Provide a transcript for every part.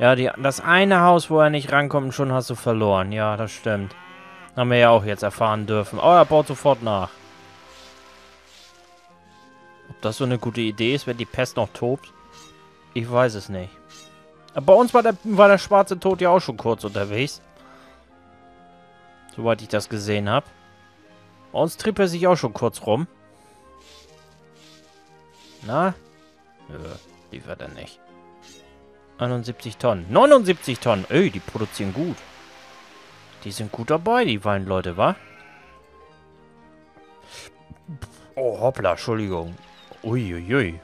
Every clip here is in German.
Ja, das eine Haus, wo er nicht rankommt, und schon hast du verloren. Ja, das stimmt. Haben wir ja auch jetzt erfahren dürfen. Oh, er baut sofort nach. Ob das so eine gute Idee ist, wenn die Pest noch tobt? Ich weiß es nicht. Aber bei uns war der schwarze Tod ja auch schon kurz unterwegs. Soweit ich das gesehen habe. Bei uns trieb er sich auch schon kurz rum. Na? Nö, liefert er nicht. 71 Tonnen. 79 Tonnen. Ey, die produzieren gut. Die sind gut dabei, die Weinleute, wa? Oh, hoppla, Entschuldigung. Uiuiui.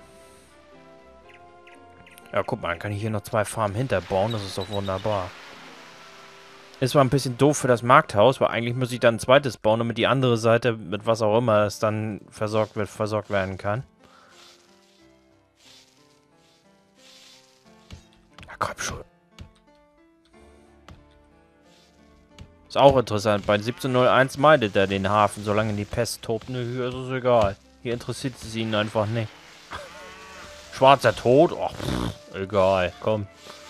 Ja, guck mal, dann kann ich hier noch 2 Farmen hinterbauen. Das ist doch wunderbar. Ist zwar ein bisschen doof für das Markthaus, weil eigentlich muss ich dann ein zweites bauen, damit die andere Seite, mit was auch immer es dann versorgt werden kann. Ja, komm schon. Ist auch interessant. Bei 1701 meidet er den Hafen, solange die Pest tobt. Nö, hier ist es egal. Hier interessiert es ihn einfach nicht. Schwarzer Tod? Och, pff, egal. Komm.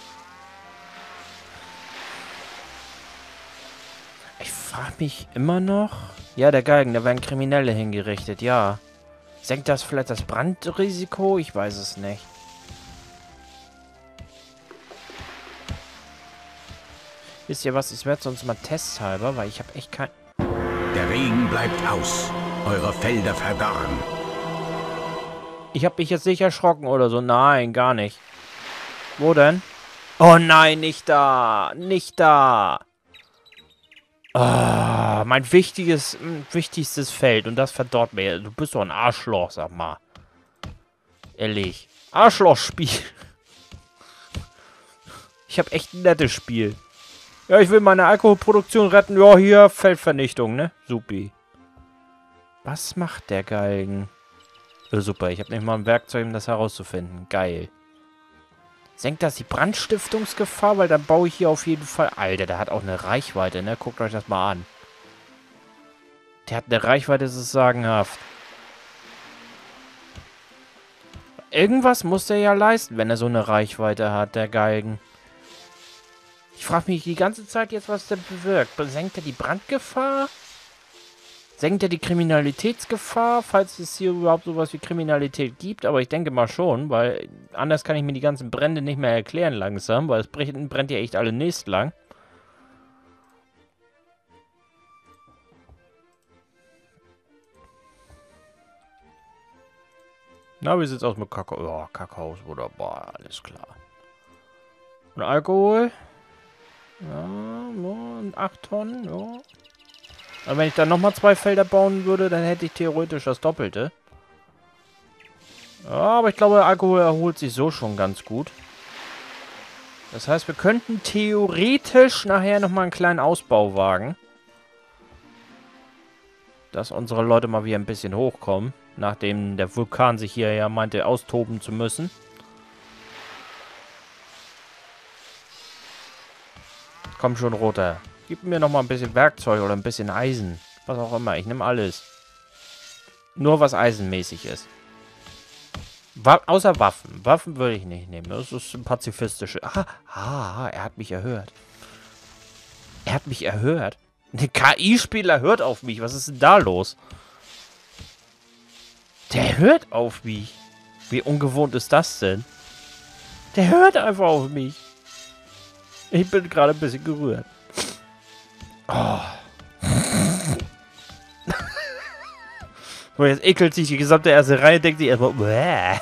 Ich frage mich immer noch... Ja, der Galgen, da werden Kriminelle hingerichtet, ja. Senkt das vielleicht das Brandrisiko? Ich weiß es nicht. Wisst ihr was? Ich werde sonst mal testhalber, weil ich habe echt kein... Der Regen bleibt aus. Eure Felder verdorren. Ich habe mich jetzt nicht erschrocken oder so. Nein, gar nicht. Wo denn? Oh nein, nicht da. Nicht da. Ah, mein wichtigstes Feld. Und das verdorrt mir. Du bist doch ein Arschloch, sag mal. Ehrlich. Arschlochspiel. Ich habe echt ein nettes Spiel. Ja, ich will meine Alkoholproduktion retten. Ja, hier, Feldvernichtung, ne? Supi. Was macht der Galgen? Super, ich habe nicht mal ein Werkzeug, um das herauszufinden. Geil. Senkt das die Brandstiftungsgefahr? Weil dann baue ich hier auf jeden Fall... Alter, der hat auch eine Reichweite, ne? Guckt euch das mal an. Der hat eine Reichweite, das ist sagenhaft. Irgendwas muss der ja leisten, wenn er so eine Reichweite hat, der Galgen. Ich frage mich die ganze Zeit jetzt, was der bewirkt. Senkt er die Brandgefahr? Senkt er die Kriminalitätsgefahr, falls es hier überhaupt sowas wie Kriminalität gibt? Aber ich denke mal schon, weil anders kann ich mir die ganzen Brände nicht mehr erklären langsam, weil es brennt ja echt alle nächst lang. Na, wie sieht's aus mit Kakao? Ja, Kakao ist wunderbar, alles klar. Und Alkohol? Ja, 8 Tonnen, ja. Aber wenn ich dann nochmal 2 Felder bauen würde, dann hätte ich theoretisch das Doppelte. Ja, aber ich glaube, Alkohol erholt sich so schon ganz gut. Das heißt, wir könnten theoretisch nachher nochmal einen kleinen Ausbau wagen. Dass unsere Leute mal wieder ein bisschen hochkommen. Nachdem der Vulkan sich hier ja meinte, austoben zu müssen. Komm schon, Roter. Gib mir noch mal ein bisschen Werkzeug oder ein bisschen Eisen. Was auch immer. Ich nehme alles. Nur was eisenmäßig ist. Außer Waffen. Waffen würde ich nicht nehmen. Das ist ein pazifistische... er hat mich erhört. Er hat mich erhört. Ein KI-Spieler hört auf mich. Was ist denn da los? Der hört auf mich. Wie ungewohnt ist das denn? Der hört einfach auf mich. Ich bin gerade ein bisschen gerührt. Oh. So, jetzt ekelt sich die gesamte erste Reihe, denkt sich erstmal, bäh.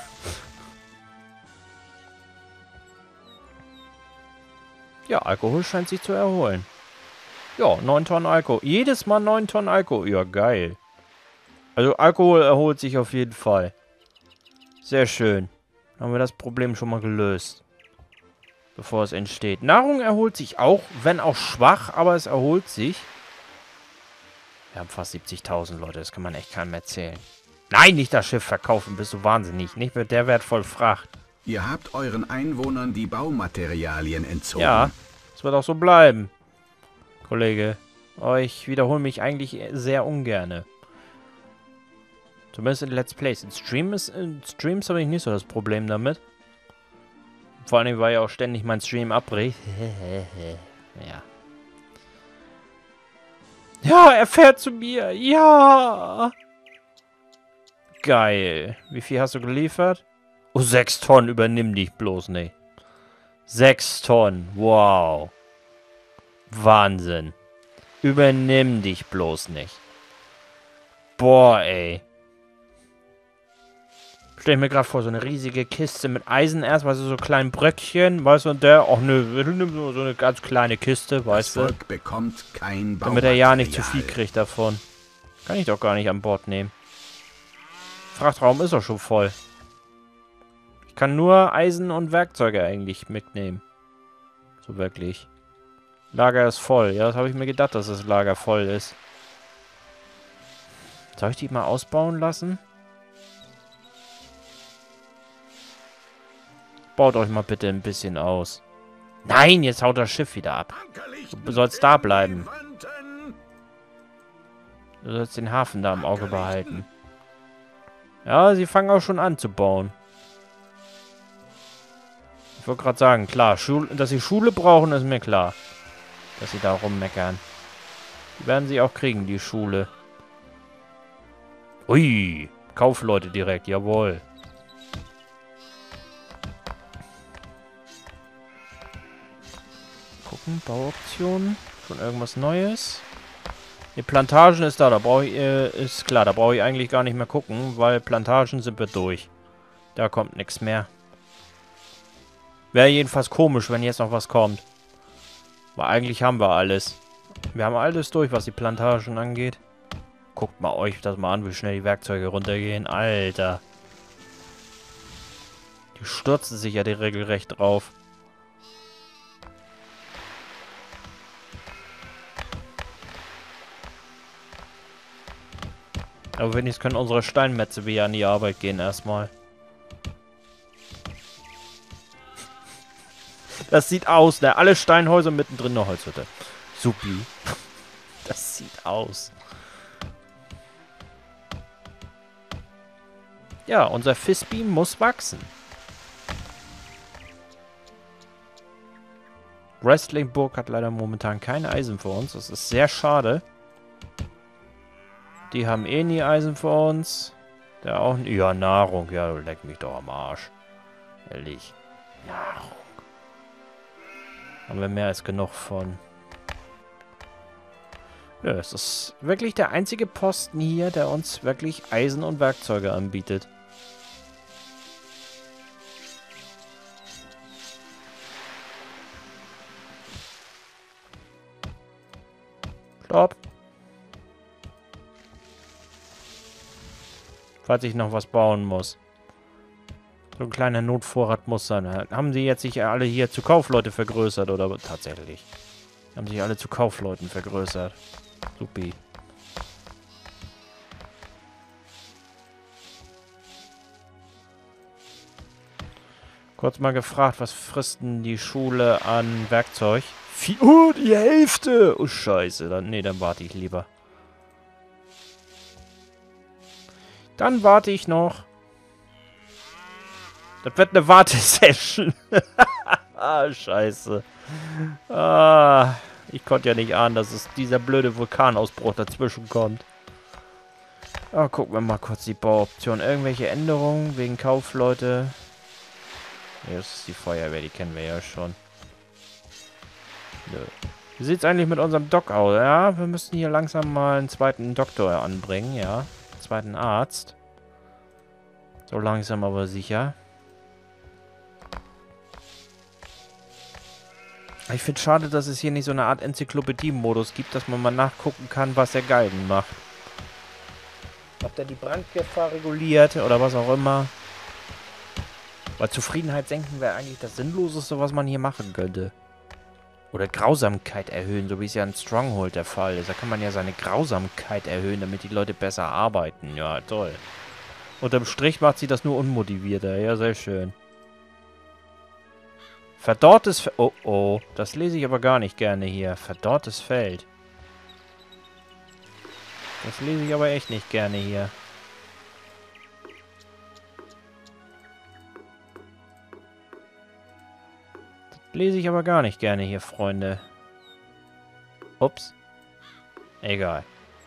Ja, Alkohol scheint sich zu erholen. Ja, 9 Tonnen Alkohol. Jedes Mal 9 Tonnen Alkohol. Ja, geil. Also Alkohol erholt sich auf jeden Fall. Sehr schön. Haben wir das Problem schon mal gelöst. Bevor es entsteht. Nahrung erholt sich auch, wenn auch schwach, aber es erholt sich. Wir haben fast 70.000 Leute, das kann man echt keinem erzählen. Nein, nicht das Schiff verkaufen, bist du wahnsinnig. Nicht mit der wertvoll Fracht. Ihr habt euren Einwohnern die Baumaterialien entzogen. Ja, das wird auch so bleiben, Kollege. Aber ich wiederhole mich eigentlich sehr ungerne. Zumindest in Let's Plays. In Streams habe ich nicht so das Problem damit. Vor allem, weil ja auch ständig mein Stream abbricht. Ja. Ja, er fährt zu mir. Ja. Geil. Wie viel hast du geliefert? Oh, 6 Tonnen. Übernimm dich bloß nicht. 6 Tonnen. Wow. Wahnsinn. Übernimm dich bloß nicht. Boah, ey. Stell ich mir gerade vor, so eine riesige Kiste mit Eisen erst, weißt du, so kleinen Bröckchen, weißt du, und der, ach nö, nimm so eine ganz kleine Kiste, weißt du. Das Volk bekommt kein Damit er ja nicht zu Baumaterial. viel kriegt davon. Kann ich doch gar nicht an Bord nehmen. Frachtraum ist doch schon voll. Ich kann nur Eisen und Werkzeuge eigentlich mitnehmen. So wirklich. Lager ist voll. Ja, das habe ich mir gedacht, dass das Lager voll ist. Soll ich die mal ausbauen lassen? Baut euch mal bitte ein bisschen aus. Nein, jetzt haut das Schiff wieder ab. Du sollst da bleiben. Du sollst den Hafen da im Auge behalten. Ja, sie fangen auch schon an zu bauen. Ich wollte gerade sagen, klar, dass sie Schule brauchen, ist mir klar. Dass sie da rummeckern. Die werden sie auch kriegen, die Schule. Ui, Kaufleute direkt, jawohl. Gucken, Bauoptionen. Schon irgendwas Neues. Die Plantagen ist da, ist klar, da brauche ich eigentlich gar nicht mehr gucken, weil Plantagen sind wir durch. Da kommt nichts mehr. Wäre jedenfalls komisch, wenn jetzt noch was kommt. Weil eigentlich haben wir alles. Wir haben alles durch, was die Plantagen angeht. Guckt mal euch das mal an, wie schnell die Werkzeuge runtergehen. Alter. Die stürzen sich ja die regelrecht drauf. Aber wenigstens können unsere Steinmetze wieder an die Arbeit gehen erstmal. Das sieht aus, ne? Alle Steinhäuser mittendrin eine Holzhütte. Supi. Das sieht aus. Ja, unser Fistbeam muss wachsen. Wrestlingburg hat leider momentan kein Eisen für uns. Das ist sehr schade. Die haben eh nie Eisen für uns. Der auch nicht. Ja, Nahrung. Ja, du leck mich doch am Arsch. Ehrlich. Nahrung. Haben wir mehr als genug von. Ja, es ist wirklich der einzige Posten hier, der uns wirklich Eisen und Werkzeuge anbietet. Stopp. Falls ich noch was bauen muss. So ein kleiner Notvorrat muss sein. Haben sie jetzt sich alle hier zu Kaufleute vergrößert, oder tatsächlich? Haben sich alle zu Kaufleuten vergrößert. Supi. Kurz mal gefragt, was frisst denn die Schule an Werkzeug? Oh, die Hälfte! Oh, scheiße. Dann warte ich lieber. Dann warte ich noch. Das wird eine Wartesession. Ah, scheiße. Ah, ich konnte ja nicht ahnen, dass es dieser blöde Vulkanausbruch dazwischen kommt. Ah, gucken wir mal kurz die Bauoption. Irgendwelche Änderungen wegen Kaufleute. Ja, das ist die Feuerwehr, die kennen wir ja schon. Nö. Wie sieht es eigentlich mit unserem Doc aus? Ja, wir müssen hier langsam mal einen zweiten Doktor anbringen, ja. Einen zweiten Arzt. So langsam aber sicher. Ich finde es schade, dass es hier nicht so eine Art Enzyklopädie-Modus gibt, dass man mal nachgucken kann, was der Galgen macht. Ob der die Brandgefahr reguliert oder was auch immer. Weil Zufriedenheit senken wäre eigentlich das Sinnloseste, was man hier machen könnte. Oder Grausamkeit erhöhen, so wie es ja in Stronghold der Fall ist. Da kann man ja seine Grausamkeit erhöhen, damit die Leute besser arbeiten. Ja, toll. Unterm Strich macht sie das nur unmotivierter. Ja, sehr schön. Verdorrtes Feld. Oh, oh. Das lese ich aber gar nicht gerne hier. Verdorrtes Feld. Das lese ich aber echt nicht gerne hier. Lese ich aber gar nicht gerne hier, Freunde. Ups. Egal.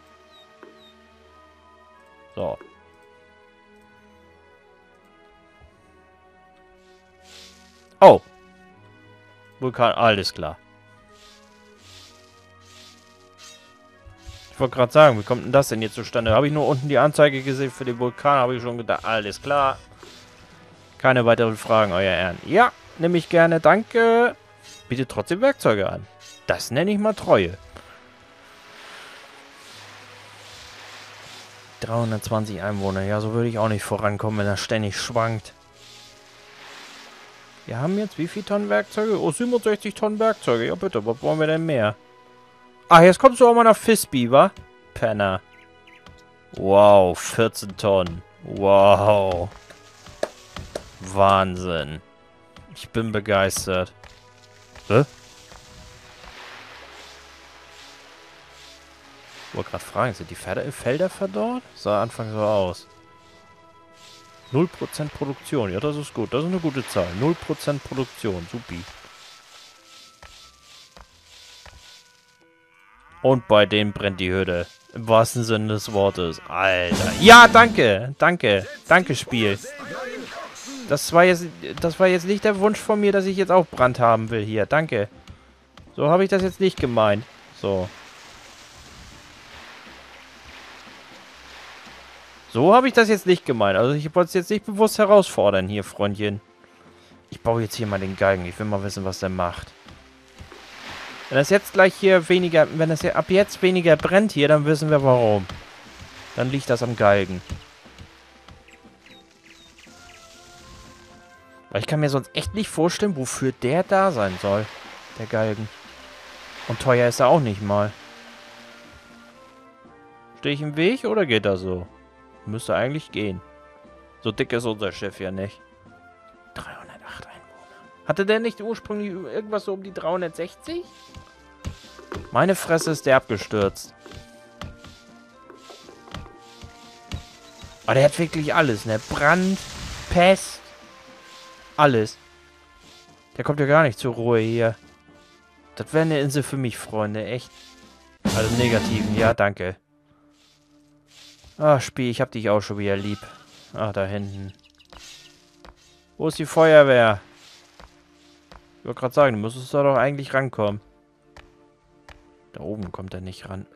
So. Oh. Vulkan, alles klar. Ich wollte gerade sagen, wie kommt denn das denn jetzt zustande? Habe ich nur unten die Anzeige gesehen für den Vulkan, habe ich schon gedacht, alles klar. Keine weiteren Fragen, euer Ehren. Ja, nehme ich gerne, danke. Biete trotzdem Werkzeuge an. Das nenne ich mal Treue. 320 Einwohner, ja, so würde ich auch nicht vorankommen, wenn er ständig schwankt. Wir haben jetzt wie viel Tonnen Werkzeuge? Oh, 67 Tonnen Werkzeuge. Ja bitte, was wollen wir denn mehr? Ach, jetzt kommst du auch mal nach Fisby, wa? Penner. Wow, 14 Tonnen. Wow. Wahnsinn. Ich bin begeistert. Hä? Ich wollte gerade fragen, sind die Felder verdorrt? Sah anfangs so aus. 0% Produktion. Ja, das ist gut. Das ist eine gute Zahl. 0% Produktion. Supi. Und bei denen brennt die Hütte. Im wahrsten Sinne des Wortes. Alter. Ja, danke. Danke. Danke, Spiel. Das war jetzt nicht der Wunsch von mir, dass ich jetzt auch Brand haben will hier. Danke. So habe ich das jetzt nicht gemeint. So. So habe ich das jetzt nicht gemeint. Also ich wollte es jetzt nicht bewusst herausfordern hier, Freundchen. Ich baue jetzt hier mal den Galgen. Ich will mal wissen, was der macht. Wenn das jetzt gleich hier weniger... Wenn das ja ab jetzt weniger brennt hier, dann wissen wir warum. Dann liegt das am Galgen. Weil ich kann mir sonst echt nicht vorstellen, wofür der da sein soll. Der Galgen. Und teuer ist er auch nicht mal. Stehe ich im Weg oder geht das so? Müsste eigentlich gehen. So dick ist unser Schiff ja nicht. 308 Einwohner. Hatte der nicht ursprünglich irgendwas so um die 360? Meine Fresse ist der abgestürzt. Aber der hat wirklich alles, ne? Brand, Pest, alles. Der kommt ja gar nicht zur Ruhe hier. Das wäre eine Insel für mich, Freunde, echt. Also negativen, ja, danke. Ach, Spiel, ich hab dich auch schon wieder lieb. Ach, da hinten. Wo ist die Feuerwehr? Ich wollte gerade sagen, du müsstest da doch eigentlich rankommen. Da oben kommt er nicht ran.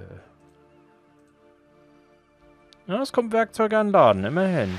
Ja, es kommt Werkzeuge an den Laden, immerhin.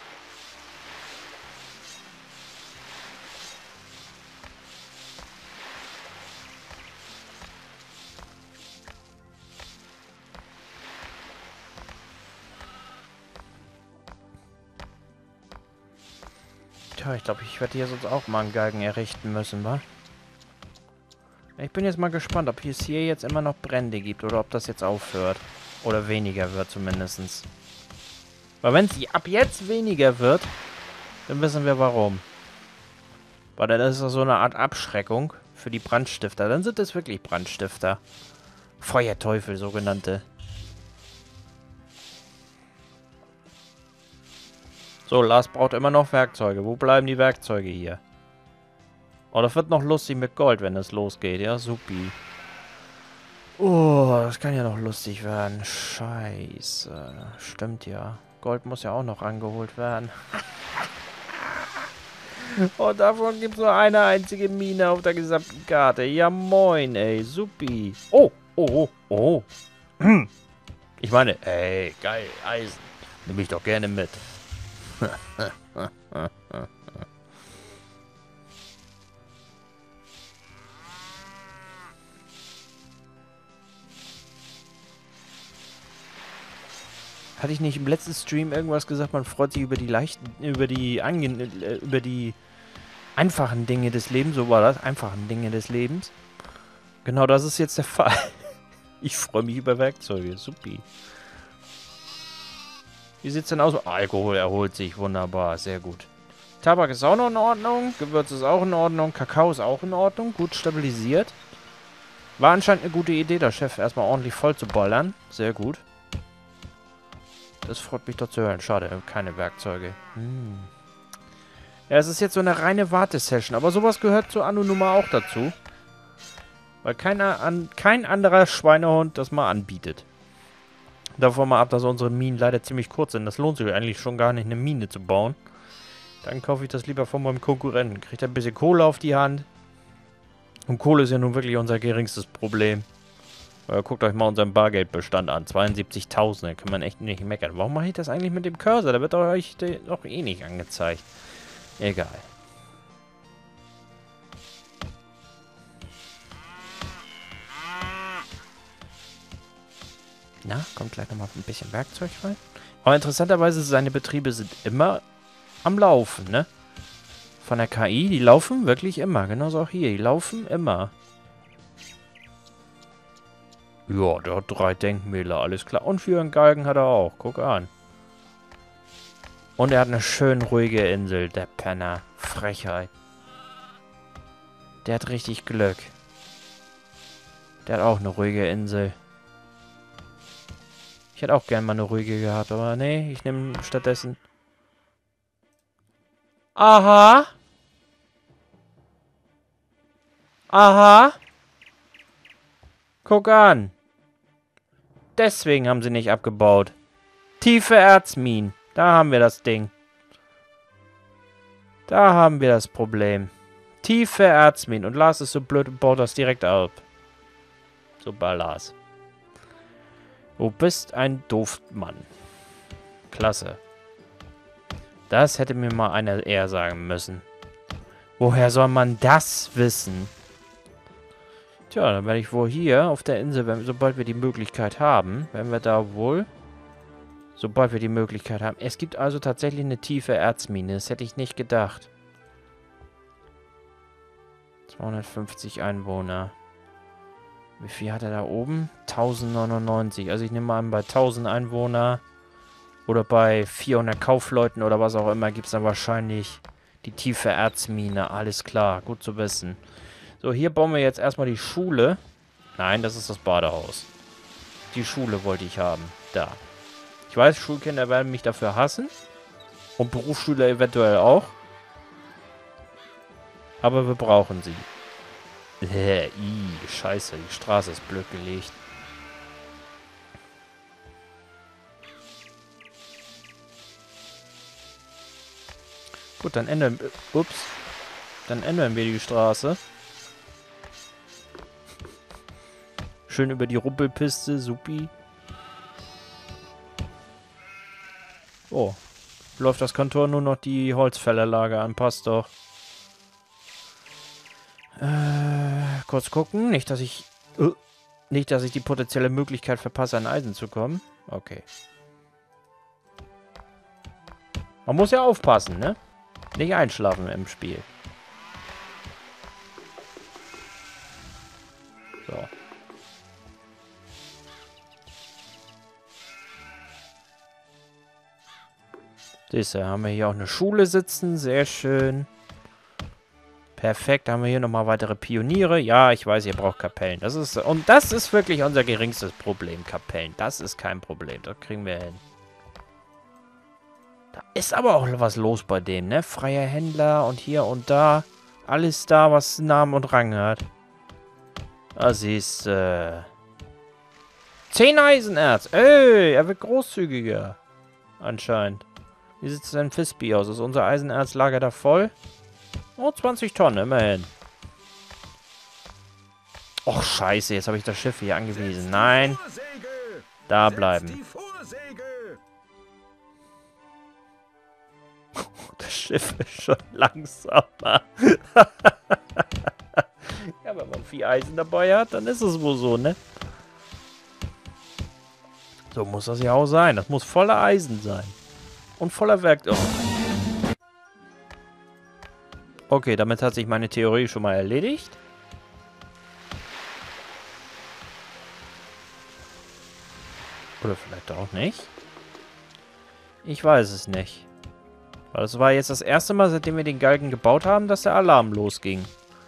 Tja, ich glaube, ich werde hier sonst auch mal einen Galgen errichten müssen, wa? Ich bin jetzt mal gespannt, ob es hier jetzt immer noch Brände gibt oder ob das jetzt aufhört. Oder weniger wird zumindest. Weil wenn es ab jetzt weniger wird, dann wissen wir warum. Weil dann ist das so eine Art Abschreckung für die Brandstifter. Dann sind es wirklich Brandstifter. Feuerteufel, sogenannte. So, Lars braucht immer noch Werkzeuge. Wo bleiben die Werkzeuge hier? Oh, das wird noch lustig mit Gold, wenn es losgeht. Ja, supi. Oh, das kann ja noch lustig werden. Scheiße. Stimmt ja. Gold muss ja auch noch angeholt werden. Oh, davon gibt es nur eine einzige Mine auf der gesamten Karte. Ja, moin, ey. Supi. Oh, oh, oh, oh. Ich meine, ey, geil, Eisen. Nimm ich doch gerne mit. Hatte ich nicht im letzten Stream irgendwas gesagt, man freut sich über die über die einfachen Dinge des Lebens, so war das, einfachen Dinge des Lebens. Genau das ist jetzt der Fall. Ich freue mich über Werkzeuge, supi. Wie sieht's denn aus? Alkohol erholt sich, wunderbar, sehr gut. Tabak ist auch noch in Ordnung, Gewürz ist auch in Ordnung, Kakao ist auch in Ordnung, gut stabilisiert. War anscheinend eine gute Idee, der Chef erstmal ordentlich voll zu ballern, sehr gut. Das freut mich doch zu hören. Schade, keine Werkzeuge. Ja, es ist jetzt so eine reine Wartesession, aber sowas gehört zur Anno-Nummer auch dazu. Weil kein anderer Schweinehund das mal anbietet. Davon mal ab, dass unsere Minen leider ziemlich kurz sind. Das lohnt sich eigentlich schon gar nicht, eine Mine zu bauen. Dann kaufe ich das lieber von meinem Konkurrenten. Kriegt er ein bisschen Kohle auf die Hand. Und Kohle ist ja nun wirklich unser geringstes Problem. Guckt euch mal unseren Bargeldbestand an. 72.000, da kann man echt nicht meckern. Warum mache ich das eigentlich mit dem Cursor? Da wird euch doch eh nicht angezeigt. Egal. Na, kommt gleich nochmal ein bisschen Werkzeug rein. Aber interessanterweise, seine Betriebe sind immer am Laufen, ne? Von der KI, die laufen wirklich immer. Genauso auch hier, die laufen immer. Ja, der hat 3 Denkmäler, alles klar. Und für einen Galgen hat er auch, guck an. Und er hat eine schön ruhige Insel, der Penner. Frechheit. Der hat richtig Glück. Der hat auch eine ruhige Insel. Ich hätte auch gern mal eine ruhige gehabt, aber nee, ich nehme stattdessen... Aha! Aha! Guck an! Deswegen haben sie nicht abgebaut. Tiefe Erzminen. Da haben wir das Ding. Da haben wir das Problem. Tiefe Erzminen. Und Lars ist so blöd und baut das direkt ab. Super, Lars. Du bist ein Doofmann. Klasse. Das hätte mir mal einer eher sagen müssen. Woher soll man das wissen? Tja, dann werde ich wohl hier auf der Insel, sobald wir die Möglichkeit haben, werden wir da wohl... Sobald wir die Möglichkeit haben. Es gibt also tatsächlich eine tiefe Erzmine. Das hätte ich nicht gedacht. 250 Einwohner. Wie viel hat er da oben? 1099. Also ich nehme mal an, bei 1000 Einwohner oder bei 400 Kaufleuten oder was auch immer gibt es dann wahrscheinlich die tiefe Erzmine. Alles klar, gut zu wissen. So, hier bauen wir jetzt erstmal die Schule. Nein, das ist das Badehaus. Die Schule wollte ich haben. Da. Ich weiß, Schulkinder werden mich dafür hassen. Und Berufsschüler eventuell auch. Aber wir brauchen sie. Scheiße, die Straße ist blöd gelegt. Gut, dann ändern wir... Ups. Dann ändern wir die Straße. Schön über die Rumpelpiste, supi. Oh. Läuft das Kontor nur noch die Holzfällerlager an, passt doch. Kurz gucken. Nicht, dass ich die potenzielle Möglichkeit verpasse, an Eisen zu kommen. Okay. Man muss ja aufpassen, ne? Nicht einschlafen im Spiel. So. Siehst du, haben wir hier auch eine Schule sitzen. Sehr schön. Perfekt, haben wir hier nochmal weitere Pioniere. Ja, ich weiß, ihr braucht Kapellen. Das ist wirklich unser geringstes Problem, Kapellen. Das ist kein Problem, das kriegen wir hin. Da ist aber auch was los bei dem, ne? Freier Händler und hier und da. Alles da, was Namen und Rang hat. Da siehst du. 10 Eisenerz. Ey, er wird großzügiger. Anscheinend. Wie sieht es denn Fisby aus? Ist unser Eisenerzlager da voll? Oh, 20 Tonnen, immerhin. Och, scheiße, jetzt habe ich das Schiff hier angewiesen. Nein. Da bleiben. Das Schiff ist schon langsamer. Ja, wenn man viel Eisen dabei hat, dann ist es wohl so, ne? So muss das ja auch sein. Das muss voller Eisen sein. Und voller Werkzeug. Oh. Okay, damit hat sich meine Theorie schon mal erledigt. Oder vielleicht auch nicht. Ich weiß es nicht. Weil das war jetzt das erste Mal, seitdem wir den Galgen gebaut haben, dass der Alarm losging.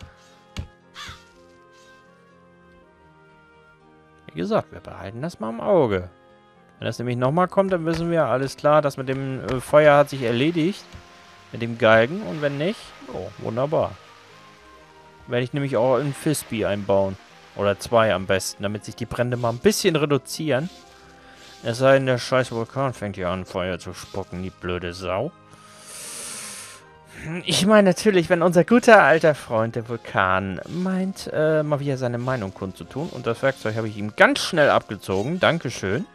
Wie gesagt, wir behalten das mal im Auge. Wenn das nämlich nochmal kommt, dann wissen wir, alles klar, das mit dem Feuer hat sich erledigt. Mit dem Galgen. Und wenn nicht, oh, wunderbar. Werde ich nämlich auch einen Frisbee einbauen. Oder 2 am besten, damit sich die Brände mal ein bisschen reduzieren. Es sei denn, der scheiß Vulkan fängt hier an, Feuer zu spucken, die blöde Sau. Ich meine natürlich, wenn unser guter alter Freund, der Vulkan, meint, mal wieder seine Meinung kundzutun. Und das Werkzeug habe ich ihm ganz schnell abgezogen. Dankeschön.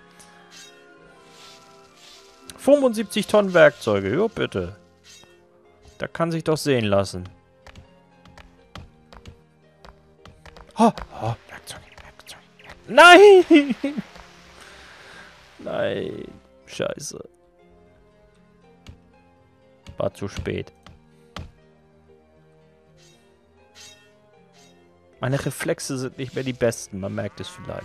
75 Tonnen Werkzeuge, jo bitte. Da kann sich doch sehen lassen. Oh, oh, Werkzeug. Nein! Nein. Scheiße. War zu spät. Meine Reflexe sind nicht mehr die besten, man merkt es vielleicht.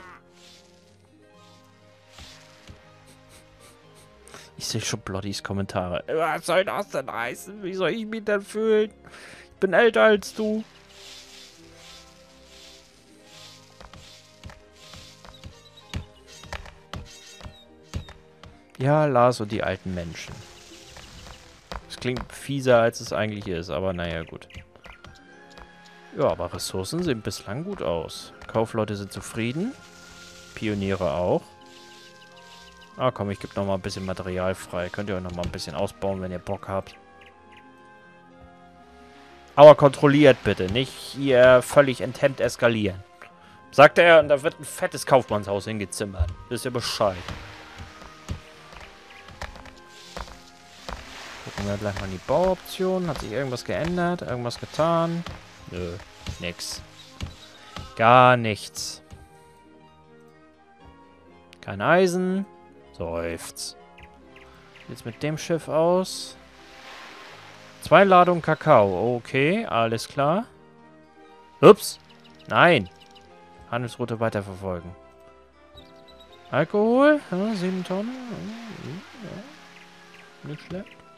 Ich sehe schon Blottys Kommentare. Was soll das denn heißen? Wie soll ich mich denn fühlen? Ich bin älter als du. Ja, Lars und die alten Menschen. Das klingt fieser, als es eigentlich ist, aber naja, gut. Ja, aber Ressourcen sehen bislang gut aus. Kaufleute sind zufrieden. Pioniere auch. Ah, komm, ich gebe nochmal ein bisschen Material frei. Könnt ihr euch nochmal ein bisschen ausbauen, wenn ihr Bock habt. Aber kontrolliert bitte. Nicht hier völlig enthemmt eskalieren. Sagt er, und da wird ein fettes Kaufmannshaus hingezimmert. Wisst ihr Bescheid. Gucken wir gleich mal in die Bauoptionen. Hat sich irgendwas geändert? Irgendwas getan? Nö, nix. Gar nichts. Kein Eisen. Seufz. Jetzt mit dem Schiff aus. 2 Ladungen Kakao. Okay, alles klar. Ups. Nein. Handelsroute weiterverfolgen. Alkohol. Ja, 7 Tonnen. Ja, nicht schlecht.